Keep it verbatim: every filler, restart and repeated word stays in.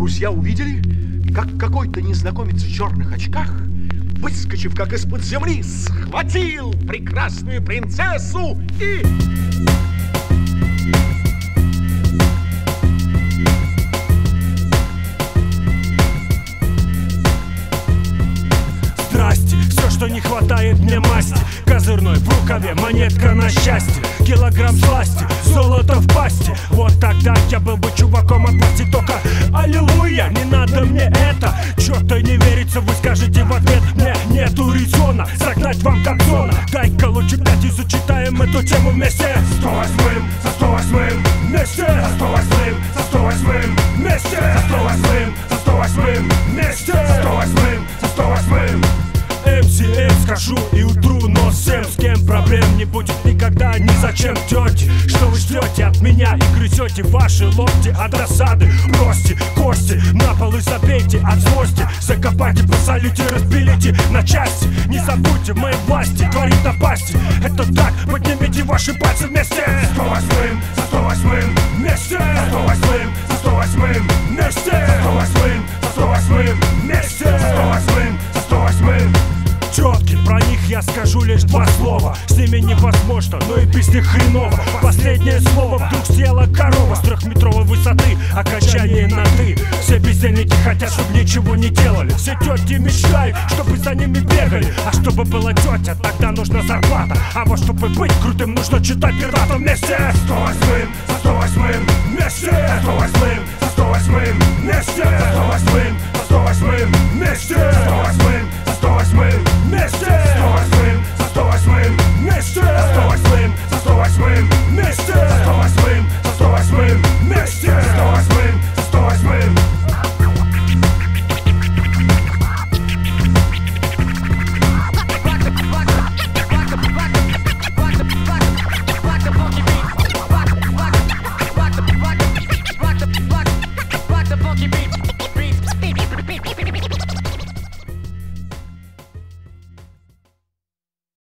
друзья увидели, как какой-то незнакомец в черных очках, выскочив как из-под земли, схватил прекрасную принцессу и... Здрасте, все, что не хватает мне масти. Козырной в рукаве, монетка на счастье. Килограмм сласти, золото в пасти. Вот тогда я был бы чуваком от власти. Только аллилуйя, не надо мне это. Чё-то не верится, вы скажете в ответ. Мне нету резона загнать вам как зона. Дай-ка лучше пять и зачитаем эту тему вместе. Сто восьмым, со сто восьмым вместе. За сто восьмым, со сто восьмым вместе. За сто восьмым, со сто восьмым вместе. За сто восьмым, со сто восьмым. эм си эм скажу и утру, но всем, с кем проблем не будет никогда, ни зачем тети. Что вы ждете от меня и грызете ваши локти от досады? Бросьте кости на пол и забейте от злости. Закопайте, посолите, разбилите на части. Не забудьте, моей власти творит напасти. Это так, поднимите ваши пальцы вместе. Сто восьмым, за сто восьмым вместе. За сто восьмым, за сто восьмым вместе. За сто восьмым, за сто восьмым вместе. За сто восьмым, за сто восьмым. Тетки, про них я скажу лишь два слова. С ними невозможно, но и без них хреново. Последнее слово, вдруг съела корова с трехметровой высоты, окончание на «ты». Все бездельники хотят, чтобы ничего не делали. Все тетки мечтают, чтобы за ними бегали. А чтобы была тетя, тогда нужна зарплата. А вот чтобы быть крутым, нужно читать пирата вместе. Сто восьмым, за сто восьмым вместе. За сто восьмым, за сто восьмым вместе. За сто восьмым, за сто восьмым вместе. За сто восьмым, за сто восьмым вместе.